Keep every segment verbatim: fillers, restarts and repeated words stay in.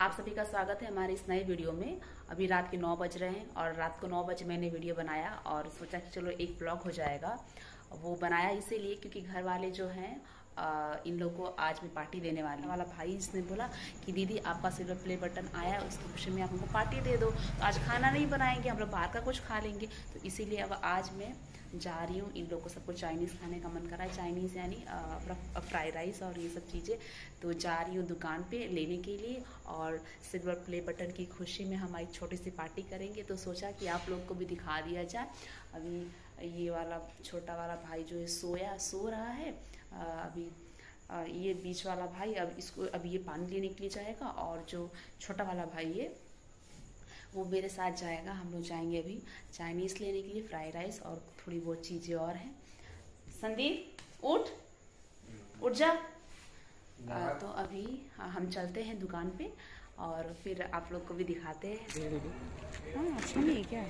आप सभी का स्वागत है हमारे इस नए वीडियो में। अभी रात के नौ बज रहे हैं और रात को नौ बजे मैंने वीडियो बनाया और सोचा कि चलो एक ब्लॉग हो जाएगा। वो बनाया इसीलिए क्योंकि घर वाले जो हैं इन लोगों को आज मैं पार्टी देने वाली वाला भाई इसने बोला कि दीदी आपका सिल्वर प्ले बटन आया, उसकी खुशी में आप हमको पार्टी दे दो। तो आज खाना नहीं बनाएंगे, हम लोग बाहर का कुछ खा लेंगे। तो इसीलिए अब आज मैं जा रही हूँ। इन लोगों को सबको चाइनीज़ खाने का मन कर रहा है, चाइनीज़ यानी फ्राइड राइस और ये सब चीज़ें। तो जा रही हूँ दुकान पे लेने के लिए और सिल्वर प्ले बटन की खुशी में हम एक छोटी सी पार्टी करेंगे। तो सोचा कि आप लोग को भी दिखा दिया जाए। अभी ये वाला छोटा वाला भाई जो है सोया सो रहा है। अभी ये बीच वाला भाई अब इसको अभी ये पानी लेने के लिए जाएगा और जो छोटा वाला भाई है वो मेरे साथ जाएगा। हम लोग जाएंगे अभी चाइनीज़ लेने के लिए, फ्राइड राइस और थोड़ी बहुत चीज़ें और हैं। संदीप उठ उठ जा। आ, तो अभी हम चलते हैं दुकान पे और फिर आप लोग को भी दिखाते हैं। हाँ अच्छा नहीं क्या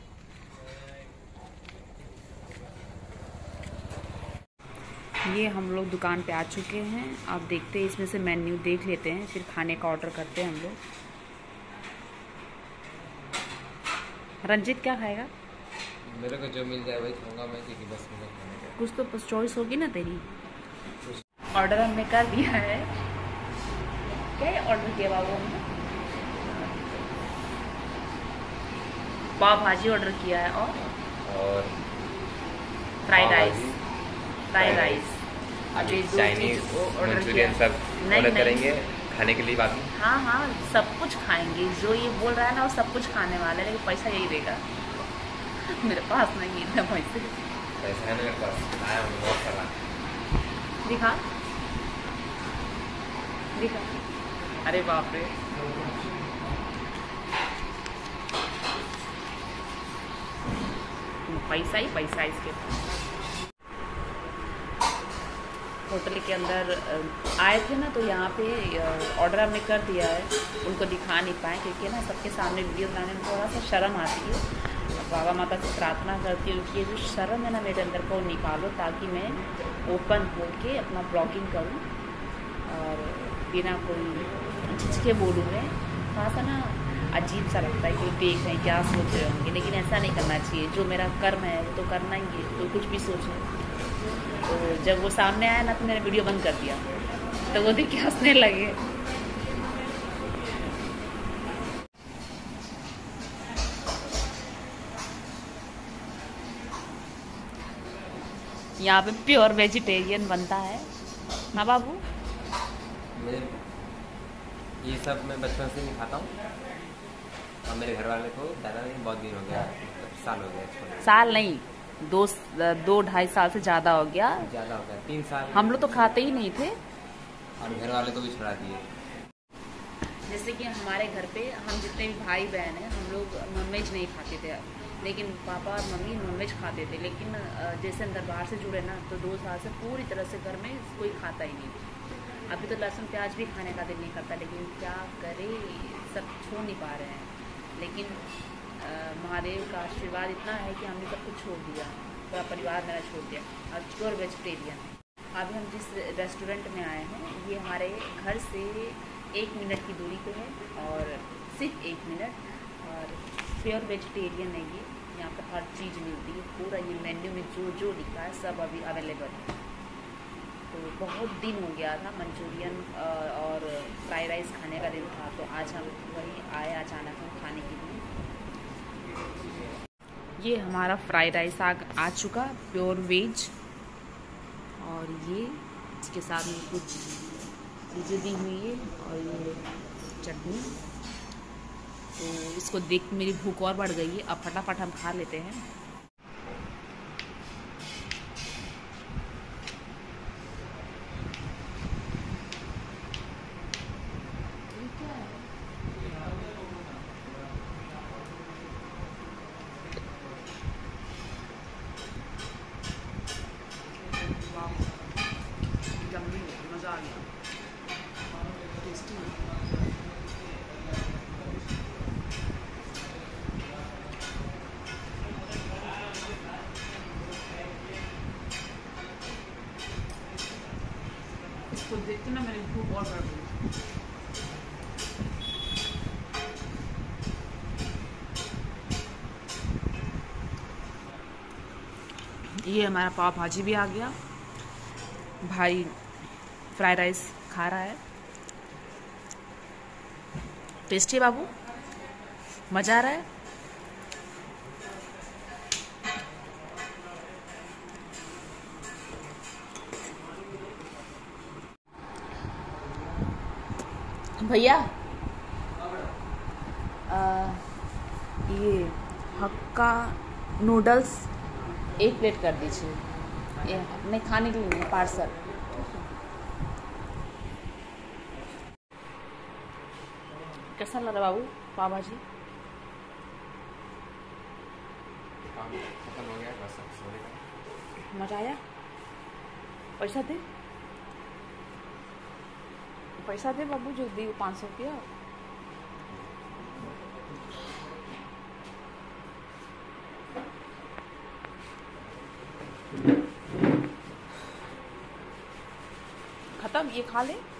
ये हम लोग दुकान पे आ चुके हैं। आप देखते हैं इसमें से मेन्यू देख लेते हैं, फिर खाने का ऑर्डर करते हैं हम लोग। रंजित क्या खाएगा? मेरे को जो मिल जाए वही खाऊंगा मैं, क्योंकि बस मुझे खाने का कुछ तो चॉइस होगी ना तेरी। ऑर्डर हमने कर दिया है। क्या ऑर्डर किया बाबू हमने? पाव भाजी ऑर्डर किया है और और फ्राइड राइस फ्राइड राइस अभी चाइनीज मंचूरियन सब ऑर्डर करेंगे खाने के लिए बाकी। हाँ हाँ सब कुछ खाएंगे। जो ये बोल रहा है ना वो सब कुछ खाने वाला है, लेकिन पैसा यही देगा। मेरे पास नहीं है इतना पैसे। पैसा है मेरे पास, आया हूँ बहुत सारा। दिखा दिखा। अरे बाप रे, पैसा ही पैसा इसके पास। होटल के अंदर आए थे ना, तो यहाँ पे ऑर्डर हमने कर दिया है। उनको दिखा नहीं पाए क्योंकि ना सबके सामने वीडियो बनाने में थोड़ा सा शर्म आती है। बाबा माता से प्रार्थना करती हूँ कि ये जो शर्म है ना मेरे अंदर को निकालो, ताकि मैं ओपन होके अपना ब्लॉगिंग करूँ और बिना कोई झिझके बोलूँ। मैं थोड़ा सा ना अजीब सा लगता है कि देख रहे हैं क्या सोच रहे होंगे, लेकिन ऐसा नहीं करना चाहिए। जो मेरा कर्म है वो तो करना ही है, तो कुछ भी सोचें। तो जब वो सामने आया ना तो मैंने वीडियो बंद कर दिया, तो वो देख के हंसने लगे। यहाँ पे प्योर वेजिटेरियन बनता है ना बाबू? ये सब मैं बचपन से नहीं खाता हूँ और मेरे घर वाले को दादा ने बहुत दिन हो गया, साल हो गया। साल नहीं, दो दो ढाई साल से ज्यादा हो गया। ज्यादा हो गया, तीन साल। हम लोग तो खाते ही नहीं थे और घर वाले को भी छुड़ा दिए। जैसे कि हमारे घर पे हम जितने भी भाई बहन हैं हम लोग नॉनवेज नहीं खाते थे, लेकिन पापा और मम्मी नॉनवेज खाते थे। लेकिन जैसे हम दरबार से जुड़े ना, तो दो साल से पूरी तरह से घर में कोई खाता ही नहीं। अभी तो लहसुन प्याज भी खाने का दिल नहीं करता, लेकिन क्या करे, सब छोड़ नहीं पा रहे हैं। लेकिन महादेव का आशीर्वाद इतना है कि हमने सब कुछ छोड़ दिया, पूरा परिवार मेरा छोड़ दिया और प्योर वेजिटेरियन। अभी हम जिस रेस्टोरेंट में आए हैं ये हमारे घर से एक मिनट की दूरी पे है और सिर्फ एक मिनट, और प्योर वेजिटेरियन है ये। यहाँ पर हर चीज़ मिलती है, पूरा ये मेन्यू में जो जो लिखा है सब अभी अवेलेबल है। तो बहुत दिन हो गया था मंचूरियन और फ्राइड राइस खाने का दिन था, तो आज हम वही आए अचानक हम खाने के लिए। ये हमारा फ्राइड राइस आ, आ चुका प्योर वेज, और ये इसके साथ में कुछ चीज़ें दी हुई है और ये चटनी। तो इसको देख मेरी भूख और बढ़ गई है। अब फटाफट हम खा लेते हैं। मज़ा आ गया, टेस्टी है। इसको देखते ना मेरी भूख और बढ़ गई। ये हमारा पाव भाजी भी आ गया। भाई फ्राइड राइस खा रहा है। टेस्टी बाबू, मज़ा आ रहा है। भैया ये हक्का नूडल्स एक प्लेट कर दीजिए। ये नहीं खाने के लिए नहीं, पार्सल। कैसा लग रहा बाबू पाव भाजी? खत्म हो गया बस, अब सोने का। मजा आया? पैसा दे, पैसा दे बाबू, जो दी पाँच सौ रुपया। खत्म, ये खा ले।